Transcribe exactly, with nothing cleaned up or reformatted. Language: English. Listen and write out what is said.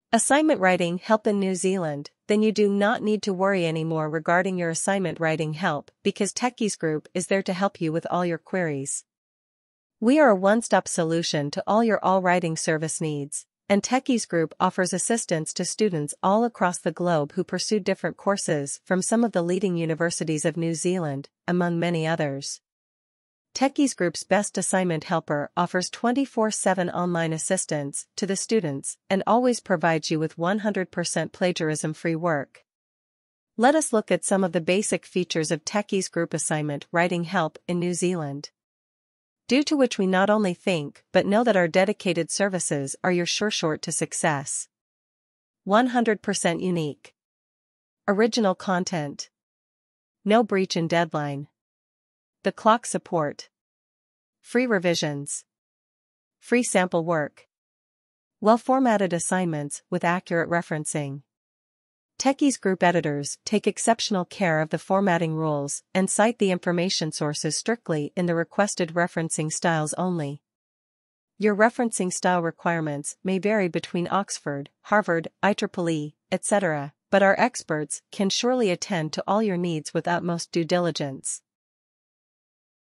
Assignment writing help in New Zealand. Then you do not need to worry anymore regarding your assignment writing help because Techies Group is there to help you with all your queries. We are a one-stop solution to all your all writing service needs, and Techies Group offers assistance to students all across the globe who pursue different courses from some of the leading universities of New Zealand, among many others. Techies Group's Best Assignment Helper offers twenty-four seven online assistance to the students and always provides you with one hundred percent plagiarism-free work. Let us look at some of the basic features of Techies Group Assignment Writing Help in New Zealand. Due to which we not only think but know that our dedicated services are your sure short to success. one hundred percent unique. Original content. No breach in deadline. The clock support. Free revisions. Free sample work. Well-formatted assignments with accurate referencing. Techies Group editors take exceptional care of the formatting rules and cite the information sources strictly in the requested referencing styles only. Your referencing style requirements may vary between Oxford, Harvard, I triple E, et cetera, but our experts can surely attend to all your needs with utmost due diligence.